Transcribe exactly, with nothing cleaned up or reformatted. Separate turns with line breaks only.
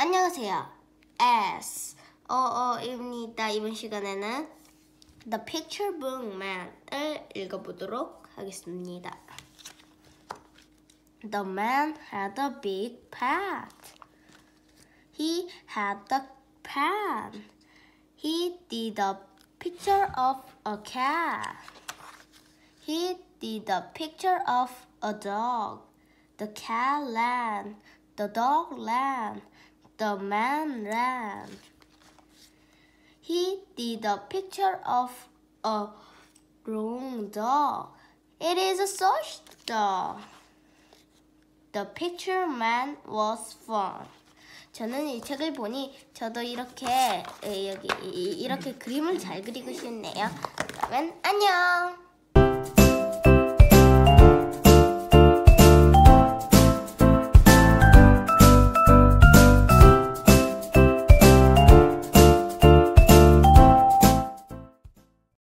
안녕하세요. S 어어입니다. 이번 시간에는 The Picture Book Man을 읽어보도록 하겠습니다. The man had a big pot. He had a pan. He did a picture of a cat. He did a picture of a dog. The cat ran. The dog ran. The man ran. He did a picture of a wrong dog. It is a such dog. The picture man was fun. 저는 이 책을 보니 저도 이렇게 여기 이렇게 그림을 잘 그리고 싶네요. 그러면 안녕.